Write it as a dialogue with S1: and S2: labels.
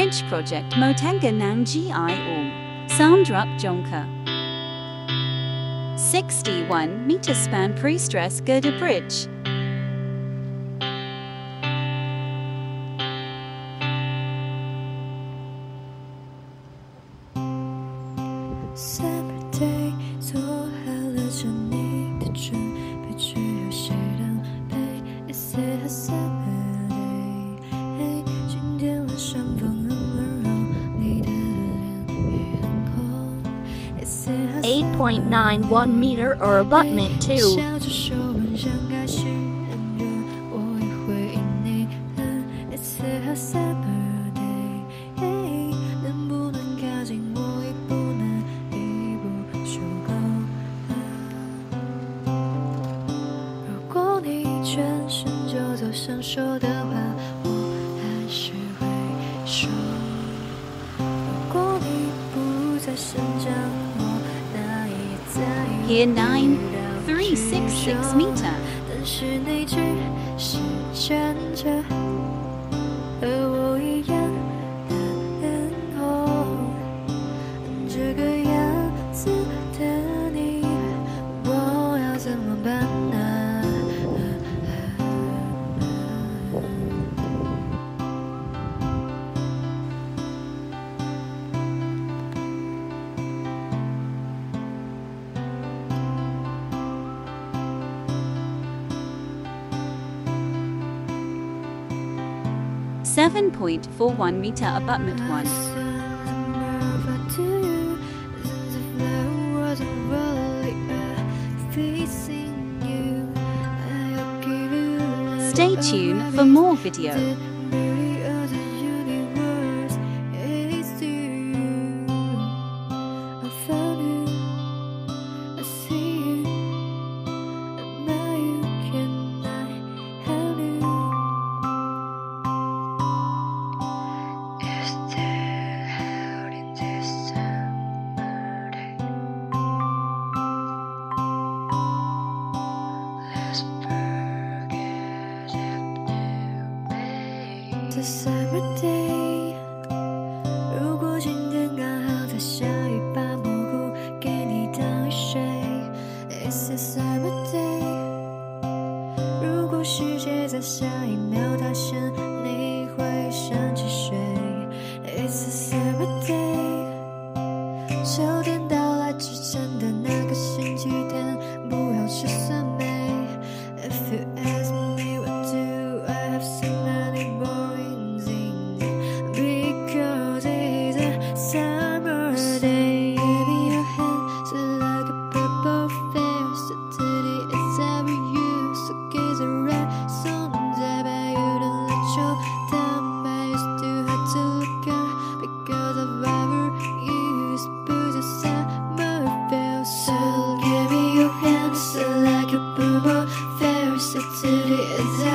S1: Bridge project Motengga Nang Gi Aum, Samdrup Jongkhar. 61-meter span pre-stress girder bridge.
S2: .91 meter or abutment 2.
S1: Here 9,366 meter. .41 meter abutment 1. Stay tuned for more video.
S3: The summer day， 如果今天刚好在下雨，把蘑菇给你当雨水。It's the summer day， 如果世界在下一秒塌陷，你会想起谁 ？It's the summer day， 秋天到来之前的那个星期天，不要吃酸梅。If you ask me what do I have so many more。